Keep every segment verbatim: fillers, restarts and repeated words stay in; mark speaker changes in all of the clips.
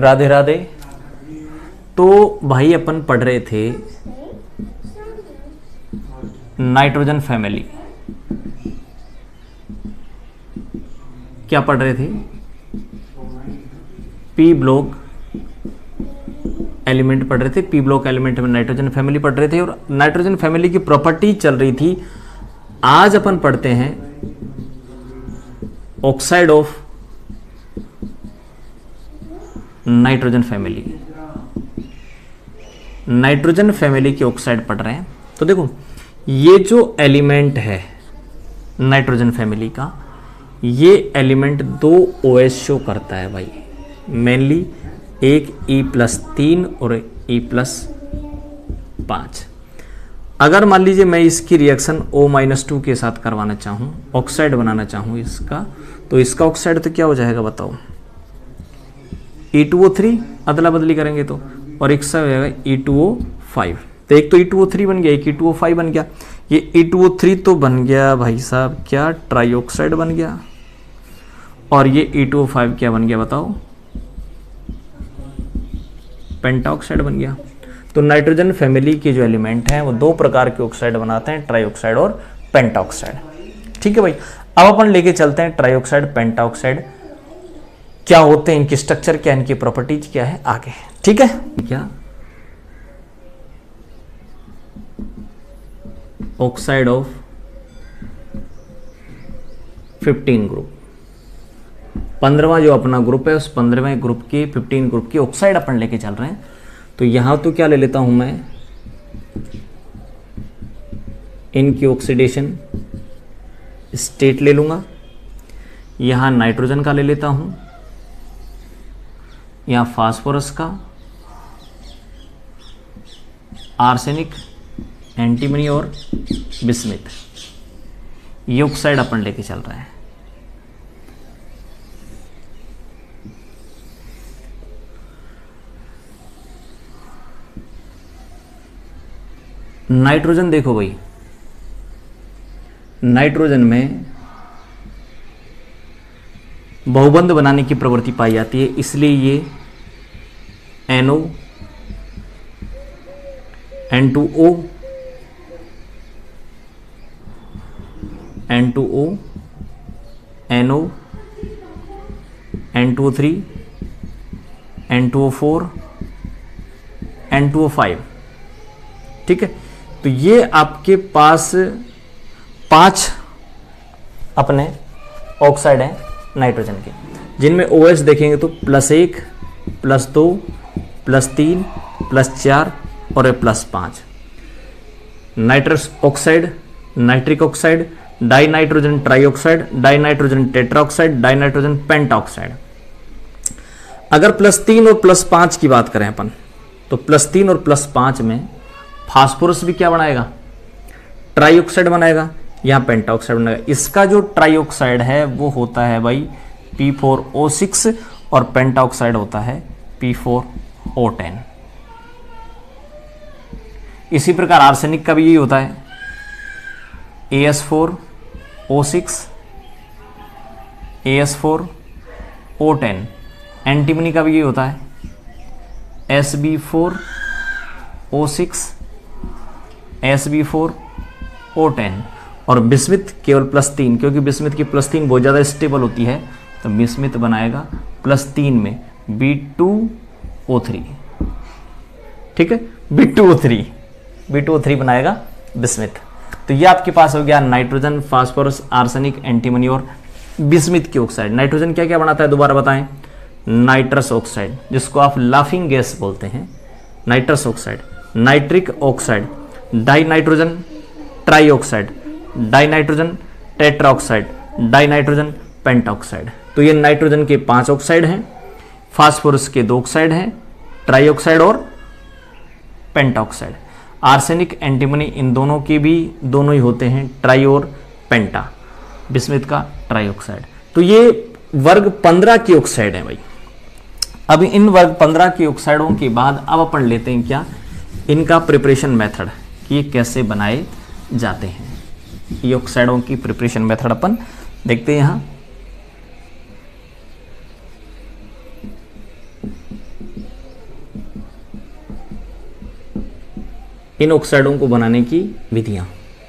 Speaker 1: राधे राधे। तो भाई अपन पढ़ रहे थे नाइट्रोजन फैमिली, क्या पढ़ रहे थे? पी ब्लॉक एलिमेंट पढ़ रहे थे। पी ब्लॉक एलिमेंट में नाइट्रोजन फैमिली पढ़ रहे थे और नाइट्रोजन फैमिली की प्रॉपर्टी चल रही थी। आज अपन पढ़ते हैं oxide of nitrogen family. Nitrogen family के ऑक्साइड पढ़ रहे हैं। तो देखो, ये जो एलिमेंट है नाइट्रोजन फैमिली का, ये एलिमेंट दो ओएच शो करता है भाई, मेनली एक ई प्लस तीन और ई प्लस पाँच। अगर मान लीजिए मैं इसकी रिएक्शन O माइनस टू के साथ करवाना चाहूँ, ऑक्साइड बनाना चाहूँ इसका, तो इसका ऑक्साइड तो क्या हो जाएगा बताओ? ई टू ओ थ्री, अदला बदली करेंगे तो, और एक सा हो जाएगा ई टू ओ फाइव। तो एक तो ई टू ओ थ्री बन गया, एक ई टू ओ फाइव बन गया। ये ई टू ओ थ्री तो बन गया भाई साहब क्या, ट्राइऑक्साइड बन गया, और ये ई टू ओ फाइव क्या बन गया बताओ? पेंटाऑक्साइड बन गया। तो नाइट्रोजन फैमिली के जो एलिमेंट हैं वो दो प्रकार के ऑक्साइड बनाते हैं, ट्राइऑक्साइड और पेंटाऑक्साइड। ठीक है भाई, अब अपन लेके चलते हैं ट्राइऑक्साइड, पेंटाऑक्साइड क्या होते हैं, इनकी स्ट्रक्चर क्या, इनकी प्रॉपर्टीज क्या है आगे। ठीक है, क्या ऑक्साइड ऑफ फिफ्टीन ग्रुप, पंद्रहवां जो अपना ग्रुप है उस पंद्रहवें ग्रुप के फिफ्टीन ग्रुप की ऑक्साइड अपन लेके चल रहे हैं। तो यहां तो क्या ले लेता हूं मैं, इनकी ऑक्सीडेशन स्टेट ले लूंगा, यहां नाइट्रोजन का ले लेता हूं, यहां फास्फोरस का, आर्सेनिक, एंटीमनी और बिस्मिथ, ये ऑक्साइड अपन लेके चल रहे हैं। नाइट्रोजन देखो भाई, नाइट्रोजन में बहुबंध बनाने की प्रवृत्ति पाई जाती है, इसलिए ये N O, N two O, N two O, N O, N two O three, N two O four, N two O five. ठीक है, तो ये आपके पास पांच अपने ऑक्साइड हैं नाइट्रोजन के, जिनमें OH देखेंगे तो प्लस एक, प्लस दो, प्लस तीन, प्लस चार और प्लस पाँच। Nitrous oxide, nitric oxide, di nitrogen trioxide, di nitrogen tetraoxide, di nitrogen pentaoxide. अगर प्लस तीन और प्लस पाँच की बात करें अपन, तो प्लस तीन और प्लस पाँच में फास्फोरस भी क्या बनाएगा? ट्राइऑक्साइड बनाएगा, यहाँ पेंटाऑक्साइड बनाएगा। इसका जो ट्राइऑक्साइड है वो होता है भाई पी फोर ओ सिक्स और पेंटाऑक्साइड होता है पी फोर ओ टेन। इसी प्रकार आर्सेनिक का भी यही होता है, A S four O six, A S four O ten. Antimony का भी यही होता है, S B four O six, S B four O ten. और बिस्मिथ केवल प्लस तीन, क्योंकि बिस्मिथ की प्लस तीन बहुत ज़्यादा स्टेबल होती है, तो बिस्मिथ बनाएगा प्लस तीन में बी टू ओ थ्री। ठीक है, B two O three, B two O three बनाएगा बिस्मिथ। तो ये आपके पास हो गया नाइट्रोजन, फास्फोरस, आर्सेनिक, एंटीमनी और बिस्मिथ की ऑक्साइड। नाइट्रोजन क्या क्या बनाता है दोबारा बताएं? नाइट्रस ऑक्साइड, जिसको आप लाफिंग गैस बोलते हैं, nitrous oxide, nitric oxide, di nitrogen trioxide, di nitrogen tetraoxide, di nitrogen pentaoxide. तो ये नाइट्रोजन के पांच ऑक्साइड हैं, फास्फोरस के दो ऑक्साइड हैं, ट्राइऑक्साइड और पेंटाऑक्साइड। आर्सेनिक, एंटीमनी इन दोनों के भी दोनों ही होते हैं ट्राई और पेंटा, बिस्मिथ का ट्राइऑक्साइड। तो ये वर्ग पंद्रह की ऑक्साइड है भाई। अब इन वर्ग पंद्रह की ऑक्साइडों के बाद अब अपन लेते हैं क्या, इनका प्रिपरेशन मेथड, कि ये कैसे बनाए जाते हैं। ये ऑक्साइडों की प्रिपरेशन मेथड अपन देखते हैं। यहां इन ऑक्साइडों को बनाने की विधियां।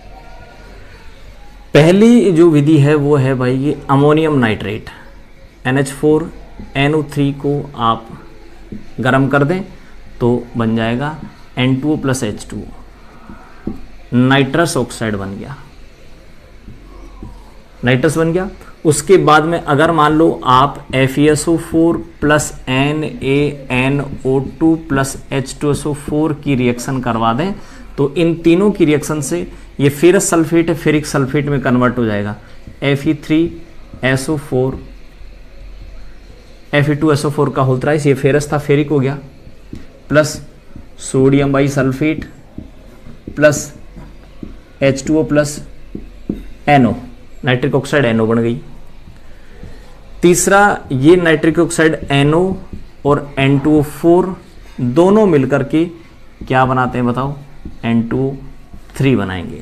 Speaker 1: पहली जो विधि है वो है भाई ये ammonium nitrate, N H four N O three को आप गर्म कर दें तो बन जाएगा N two O plus H two, nitrous oxide बन गया, नाइट्रस बन गया। उसके बाद में अगर मान लो आप F E S O four plus N A N O two plus H two S O four की रिएक्शन करवा दें तो इन तीनों की रिएक्शन से ये फेरस सल्फेट है, फेरिक सल्फेट में कन्वर्ट हो जाएगा, F E three S O four F E two S O four का होल थ्राइस, ये फेरस था फेरिक हो गया, plus sodium bi sulphate plus H two O plus N O, nitric oxide N O बन गई। तीसरा ये nitric oxide N ओ और एन टू ओ फोर दोनों मिलकर के क्या बनाते हैं बताओ, एन टू ओ थ्री बनाएंगे।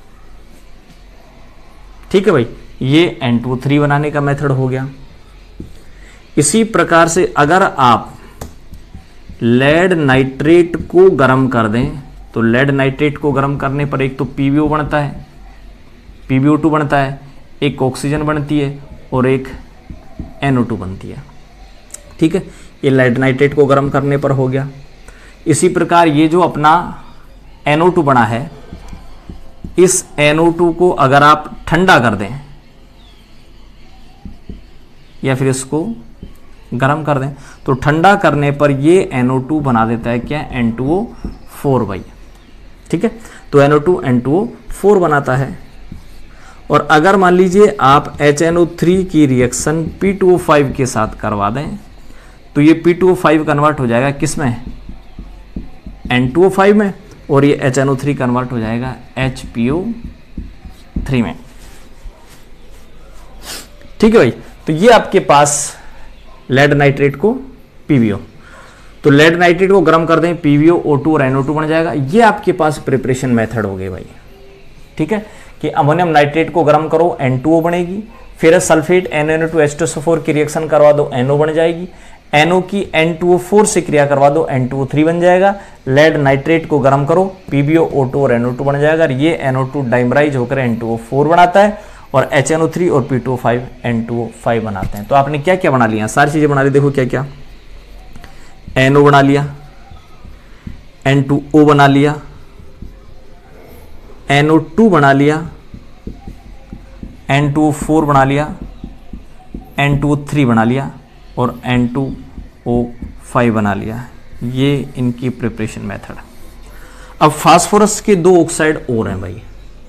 Speaker 1: ठीक है भाई, ये एन टू ओ थ्री बनाने का मेथड हो गया। इसी प्रकार से अगर आप लेड नाइट्रेट को गर्म कर दें तो लेड नाइट्रेट को गर्म करने पर एक तो पी वी ओ बनता है, पी बी ओ टू बनता है, एक ऑक्सीजन बनती है और एक एन ओ टू बनती है। ठीक है, ये लेड नाइट्रेट को गर्म करने पर हो गया। इसी प्रकार ये जो अपना एन ओ टू बना है, इस एन ओ टू को अगर आप ठंडा कर दें या फिर इसको गर्म कर दें तो ठंडा करने पर ये एन ओ टू बना देता है क्या, एन टू ओ फोर भाई। ठीक है, तो N O two N two O four बनाता है। और अगर मान लीजिए आप एच एन ओ थ्री की reaction P two O five के साथ करवा दें तो ये P two O five convert हो जाएगा किस में, एन टू ओ फाइव में, और ये H N O three convert हो जाएगा एच पी ओ थ्री में। ठीक है भाई, तो ये आपके पास लेड नाइट्रेट को पी वी ओ, तो लेड नाइट्रेट को गर्म कर दें P B O, O two और एन ओ टू बन जाएगा। ये आपके पास प्रिपरेशन मेथड हो गए भाई। ठीक है, कि अमोनियम नाइट्रेट को गर्म करो एन टू ओ बनेगी, फिर sulphate N N O two H two S O four की रिएक्शन करवा दो एन ओ बन जाएगी, एन ओ की एन टू ओ फोर से क्रिया करवा दो एन टू ओ थ्री बन जाएगा, लेड नाइट्रेट को गर्म करो P B O, O two और एन ओ टू बन जाएगा, ये एन ओ टू डाइमराइज होकर एन टू ओ फोर बनाता है और एच एन ओ थ्री और P two O five N two O five बनाते हैं। तो आपने क्या क्या बना लिया, सारी चीजें बना ली, देखो क्या क्या, एन ओ बना लिया, एन टू ओ बना लिया, एन ओ टू बना लिया, एन टू ओ फोर बना लिया, एन टू ओ थ्री बना लिया और एन टू ओ फाइव बना लिया। ये इनकी प्रिपरेशन मेथड। अब फास्फोरस के दो ऑक्साइड और हैं भाई,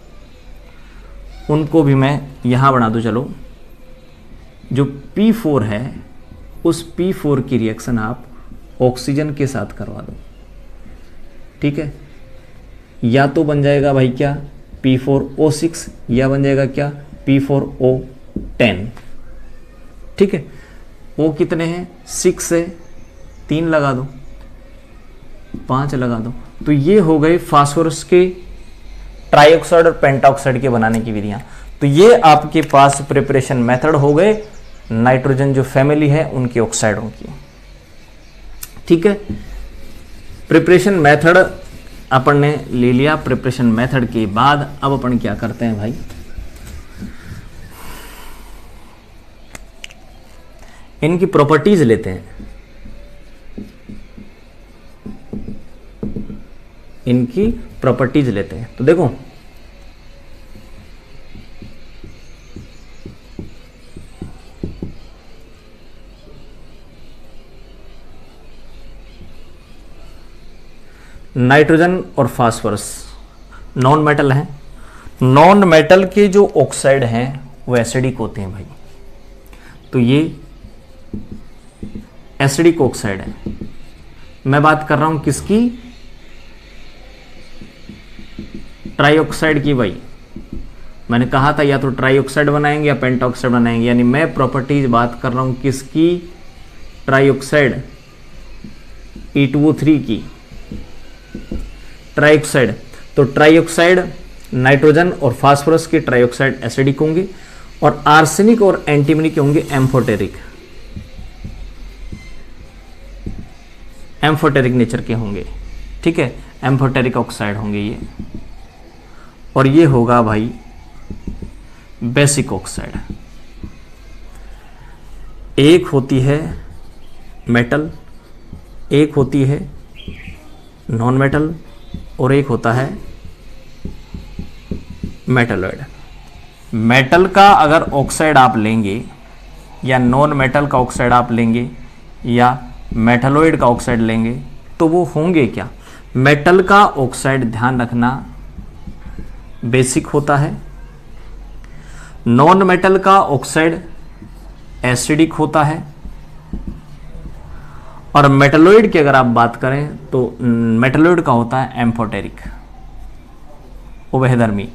Speaker 1: उनको भी मैं यहां बना दूं। चलो, जो पी फोर है उस पी फोर की रिएक्शन आप ऑक्सीजन के साथ करवा दो। ठीक है, या तो बन जाएगा भाई क्या, पी फोर ओ सिक्स, या बन जाएगा क्या, पी फोर ओ टेन। ठीक है, ओ कितने हैं, सिक्स है, तीन लगा दो, पांच लगा दो। तो ये हो गए फास्फोरस के ट्राइऑक्साइड और पेंटाऑक्साइड के बनाने की विधियां। तो ये आपके पास प्रिपरेशन मेथड हो गए नाइट्रोजन जो फैमिली है उनके ऑक्साइडों की। ठीक है, प्रिपरेशन मेथड अपन ने ले लिया। प्रिपरेशन मेथड के बाद अब अपन क्या करते हैं भाई, इनकी प्रॉपर्टीज लेते हैं। इनकी प्रॉपर्टीज लेते हैं। तो देखो, नाइट्रोजन और फास्फोरस नॉन मेटल हैं। नॉन मेटल के जो ऑक्साइड हैं वो एसिडिक होते हैं भाई। तो ये एसिडिक ऑक्साइड है। मैं बात कर रहा हूं किसकी, ट्राइऑक्साइड की भाई। मैंने कहा था या तो ट्राइऑक्साइड बनाएंगे या पेंटाऑक्साइड बनाएंगे, यानी मैं प्रॉपर्टीज बात कर रहा हूं किसकी, trioxide E two O three की ट्राइऑक्साइड। तो ट्राइऑक्साइड नाइट्रोजन और फास्फोरस के ट्राइऑक्साइड एसिडिक होंगे और आर्सेनिक और एंटीमनी के होंगे एम्फोटेरिक, एम्फोटेरिक नेचर के होंगे। ठीक है, एम्फोटेरिक ऑक्साइड होंगे ये, और ये होगा भाई बेसिक ऑक्साइड। एक होती है मेटल, एक होती है नॉन मेटल, और एक होता है मेटलॉइड। मेटल का अगर ऑक्साइड आप लेंगे या नॉन मेटल का ऑक्साइड आप लेंगे या मेटलॉइड का ऑक्साइड लेंगे तो वो होंगे क्या? मेटल का ऑक्साइड ध्यान रखना बेसिक होता है, नॉन मेटल का ऑक्साइड एसिडिक होता है, और मेटलॉइड की अगर आप बात करें तो मेटलॉइड का होता है एम्फोटेरिक, उभयधर्मी,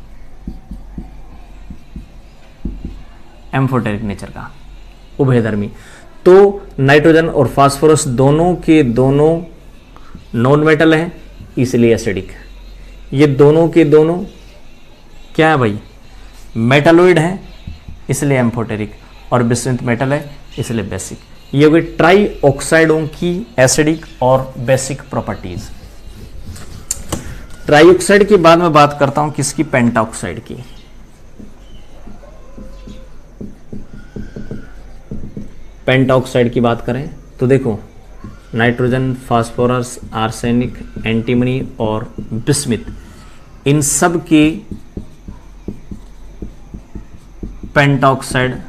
Speaker 1: एम्फोटेरिक नेचर का, उभयधर्मी। तो नाइट्रोजन और फास्फोरस दोनों के दोनों नॉन मेटल हैं इसलिए एसिडिक, ये दोनों के दोनों क्या है भाई? मेटलॉइड हैं इसलिए एम्फोटेरिक, और बिस्मिथ मेटल है इसलिए बेसिक। ये हो गई ट्राई ऑक्साइडों की एसिडिक और बेसिक प्रॉपर्टीज। ट्राई ऑक्साइड के बाद मैं बात करता हूं किसकी? पेंटाऑक्साइड की। पेंटाऑक्साइड की बात करें तो देखो, नाइट्रोजन, फास्फोरस, आर्सेनिक, एंटीमनी और बिस्मिथ, इन सब के पेंटाऑक्साइड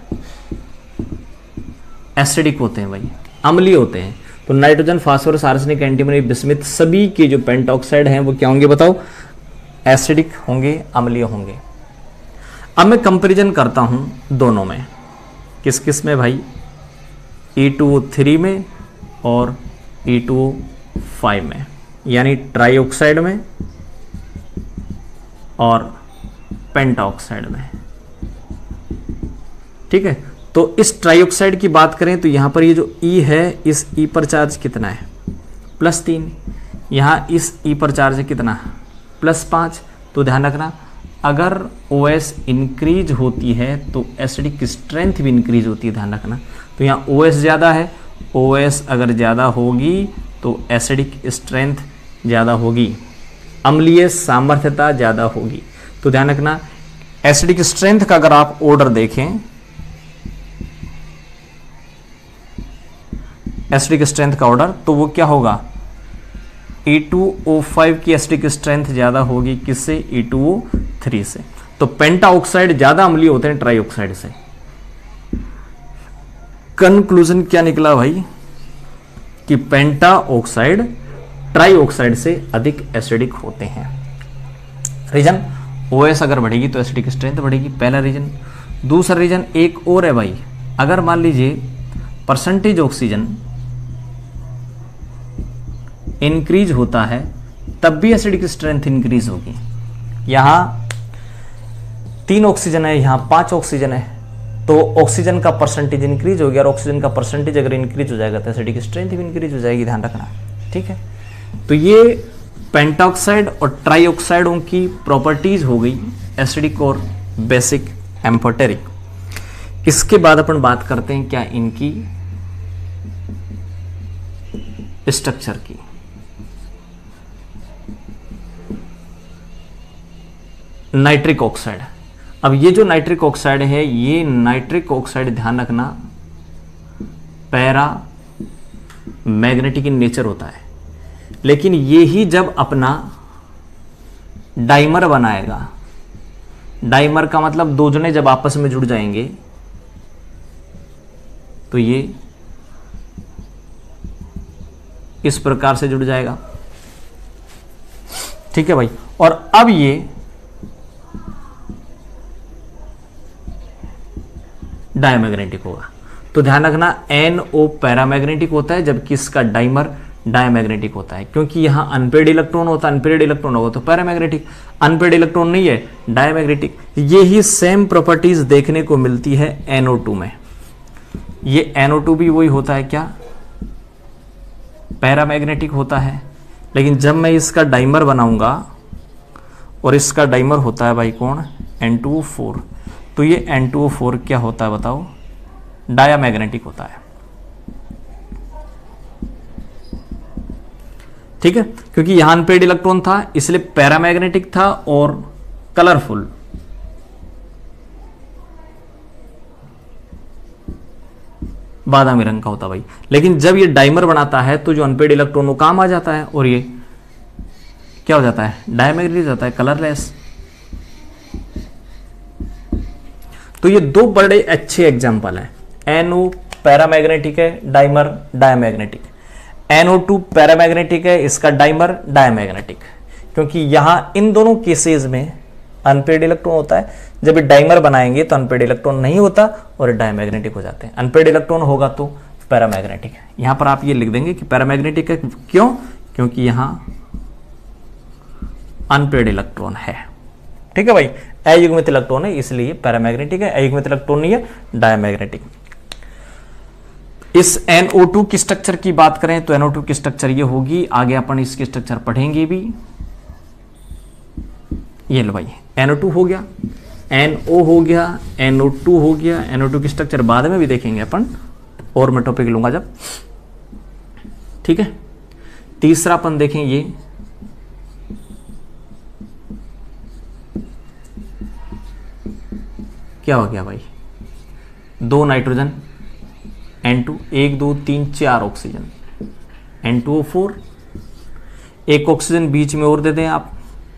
Speaker 1: एसिडिक होते हैं भाई, अम्लीय होते हैं। तो nitrogen, phosphorus, arsenic, antimony, bismuth सभी के जो पेंटाऑक्साइड हैं वो क्या होंगे बताओ? एसिडिक होंगे, अम्लीय होंगे। अब मैं कंपैरिजन करता हूं दोनों में, किस किस में भाई? ई टू ओ थ्री में और ई टू ओ फाइव में, यानी ट्राईऑक्साइड में और पेंटाऑक्साइड में। ठीक है, तो इस ट्राईऑक्साइड की बात करें तो यहां पर ये जो ई है, इस ई पर चार्ज कितना है? प्लस तीन। यहां इस ई पर चार्ज है कितना? प्लस पाँच। तो ध्यान रखना, अगर ओ एस इंक्रीज होती है तो एसिडिक स्ट्रेंथ भी इंक्रीज होती है, ध्यान रखना। तो यहाँ ओ एस ज़्यादा है, ओ एस अगर ज़्यादा होगी तो एसिडिक स्ट्रेंथ ज़्यादा होगी, अम्लीय सामर्थ्यता ज़्यादा होगी। तो ध्यान रखना, एसिडिक स्ट्रेंथ का अगर आप ऑर्डर देखें, एसिडिक स्ट्रेंथ का ऑर्डर, तो वो क्या होगा? ई टू ओ फाइव की एसिडिक स्ट्रेंथ ज़्यादा होगी किससे? ई टू ओ थ्री से। तो पेंटाऑक्साइड ज़्यादा अम्लीय होते हैं ट्राईऑक्साइड से। कंक्लूजन क्या निकला भाई? कि पेंटाऑक्साइड ट्राईऑक्साइड से अधिक एसिडिक होते हैं। रीजन, ओएस अगर बढ़ेगी तो एसिडिक स्ट्रेंथ बढ़ेगी, पहला रीजन। दूसरा रीजन एक और है भाई, अगर मान लीजिए परसेंटेज ऑक्सीजन इंक्रीज होता है तब भी एसिडिक स्ट्रेंथ इंक्रीज होगी। यहां तीन ऑक्सीजन है, यहां पांच ऑक्सीजन है, तो ऑक्सीजन का परसेंटेज इंक्रीज हो गया, और ऑक्सीजन का परसेंटेज अगर इंक्रीज हो जाएगा तो एसिडिक स्ट्रेंथ भी इंक्रीज हो जाएगी, ध्यान रखना। ठीक है, तो ये पेंटाऑक्साइड और ट्राईऑक्साइडों की प्रॉपर्टीज हो गई, एसिडिक और बेसिक, एम्फोटेरिक। इसके बाद अपन बात करते हैं क्या इनकी स्ट्रक्चर की। Nitric oxide. अब ये जो नाइट्रिक ऑक्साइड है, ये नाइट्रिक ऑक्साइड ध्यान रखना पैरा मैग्नेटिक इन नेचर होता है, लेकिन ये ही जब अपना डाइमर बनाएगा, डाइमर का मतलब दो जने जब आपस में जुड़ जाएंगे तो ये इस प्रकार से जुड़ जाएगा। ठीक है भाई, और अब ये डायमैग्नेटिक होगा। तो ध्यान रखना, एन ओ पैरामैग्नेटिक होता है जबकि इसका डाइमर डायमैग्नेटिक होता है, क्योंकि यहां अनपेड इलेक्ट्रॉन होता है, अनपेड इलेक्ट्रॉन होगा तो पैरामैग्नेटिक, अनपेड इलेक्ट्रॉन नहीं है डायमैग्नेटिक। ये ही सेम प्रॉपर्टीज देखने को मिलती है एन ओ टू में। ये एन ओ टू भी वही होता है क्या? पैरामैग्नेटिक होता है, लेकिन जब मैं इसका डाइमर बनाऊंगा और इसका डाइमर होता है भाई कौन? एन टू ओ फोर, तो ये एन टू ओ फोर क्या होता है बताओ? डायामैग्नेटिक होता है। ठीक है, क्योंकि यहां अनपेड इलेक्ट्रॉन था इसलिए पैरामैग्नेटिक था और कलरफुल। बादामी रंग का होता भाई। लेकिन जब ये डाइमर बनाता है तो जो अनपेड इलेक्ट्रॉन वो काम आ जाता है और ये क्या हो जाता है, डायमैग्नेटिक हो जाता है, कलरलेस। तो ये दो बड़े अच्छे एग्जाम्पल हैं। एनओ पैरामैग्नेटिक है, dimer diamagnetic. N O two paramagnetic है, इसका डाइमर डायमैग्नेटिक, क्योंकि यहां इन दोनों केसेस में अनपेड इलेक्ट्रॉन होता है। जब ये डाइमर बनाएंगे तो अनपेड इलेक्ट्रॉन नहीं होता और डायमैग्नेटिक हो जाते हैं। अनपेड इलेक्ट्रॉन होगा तो पैरामैग्नेटिक है। यहां पर आप ये लिख देंगे कि पैरामैग्नेटिक है, क्यों? क्योंकि यहां अनपेड इलेक्ट्रॉन है। ठीक है भाई, अयुग्मित इलेक्ट्रॉन है इसलिए पैरामैग्नेटिक है, अयुग्मित इलेक्ट्रॉन नहीं है, डायमैग्नेटिक। इस एन ओ टू की स्ट्रक्चर की बात करें तो एन ओ टू की स्ट्रक्चर ये होगी, आगे अपन इसकी स्ट्रक्चर पढ़ेंगे भी। ये लो भाई, एन ओ टू हो गया, एन ओ हो गया, एन ओ टू हो गया। एन ओ टू की स्ट्रक्चर बाद में भी देखेंगे अपन, और मैं टॉपिक लूंगा जब। ठीक है, तीसरा अपन देखें ये क्या हो गया भाई, दो नाइट्रोजन एन टू, एक दो तीन चार oxygen, N two O four, एक ऑक्सीजन बीच में और दे दें आप,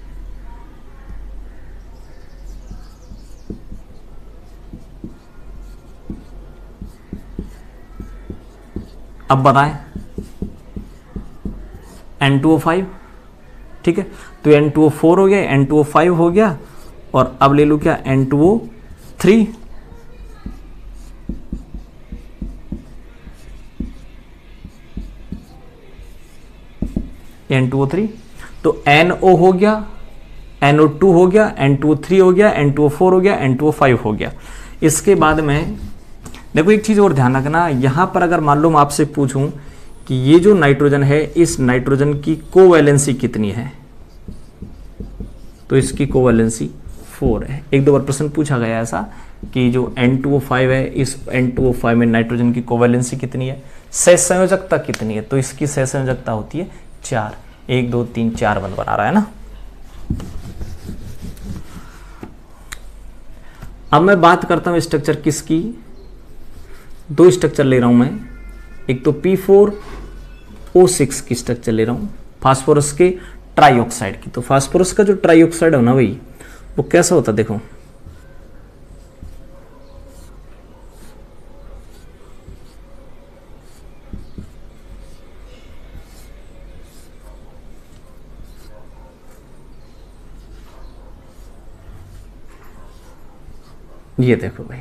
Speaker 1: अब बताएं एन टू ओ फाइव। ठीक है, तो एन टू ओ फोर हो गया, एन टू ओ फाइव हो गया, और अब ले लो क्या, N two O three. N two O three, तो एन ओ हो गया, एन ओ टू हो गया, एन टू ओ थ्री हो गया, एन टू ओ फोर हो गया, एन टू ओ फाइव हो गया। इसके बाद में देखो एक चीज और ध्यान रखना, यहां पर अगर मान लो मैं आपसे पूछूं कि ये जो नाइट्रोजन है इस नाइट्रोजन की कोवैलेंसी कितनी है, तो इसकी कोवैलेंसी फोर है। एक दो बार प्रश्न पूछा गया ऐसा कि जो एन टू ओ फाइव है इस एन टू ओ फाइव में नाइट्रोजन की कोवैलेंसी कितनी है, सहसंयोजकता कितनी है, तो इसकी सहसंयोजकता होती है चार। एक दो तीन चार बंद बना रहा है ना। अब मैं बात करता हूं स्ट्रक्चर किसकी, दो स्ट्रक्चर ले रहा हूं मैं, एक तो पी फोर ओ सिक्स की स्ट्रक्चर ले रहा हूं फास्फोरस के ट्राइऑक्साइड की। तो फास्फोरस का जो ट्राइऑक्साइड है ना भाई, वो कैसा होता है देखो, ये देखो भाई,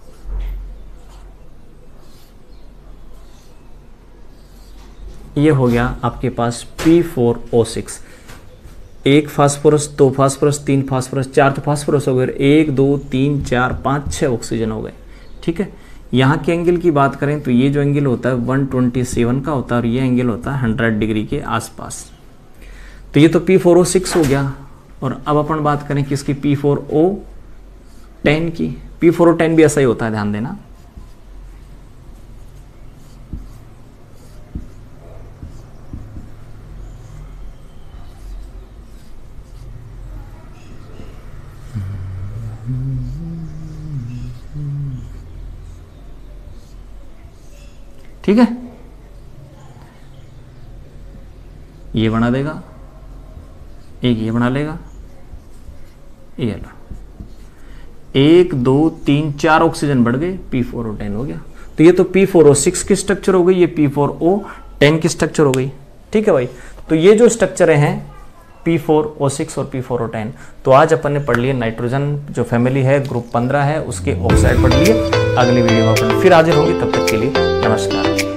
Speaker 1: ये हो गया आपके पास पी फोर ओ सिक्स। एक फास्फोरस, दो फास्फोरस, तीन फास्फोरस, चार तो फास्फोरस हो गए, एक दो तीन चार पाँच छः ऑक्सीजन हो गए। ठीक है, यहाँ के एंगल की बात करें तो ये जो एंगल होता है वन ट्वेंटी सेवन का होता है और ये एंगल होता है हंड्रेड डिग्री के आसपास। तो ये तो पी फोर ओ सिक्स हो गया। और अब अपन बात करें किसकी, पी फोर ओ टेन की। पी फोर ओ टेन भी ऐसा ही होता है, ध्यान देना। ठीक है, ये बना देगा, एक ये बना लेगा, ये लो, एक दो तीन चार ऑक्सीजन बढ़ गए, पी फोर ओ टेन हो गया। तो ये तो पी फोर ओ सिक्स की स्ट्रक्चर हो गई, ये पी फोर ओ टेन की स्ट्रक्चर हो गई। ठीक है भाई, तो ये जो स्ट्रक्चर हैं पी फोर ओ सिक्स और पी फोर ओ टेन, तो आज अपन ने पढ़ लिए नाइट्रोजन जो फैमिली है ग्रुप पंद्रह है उसके ऑक्साइड पढ़ लिए। अगली वीडियो में अपन फिर हाजिर होंगे, तब तक के लिए नमस्कार।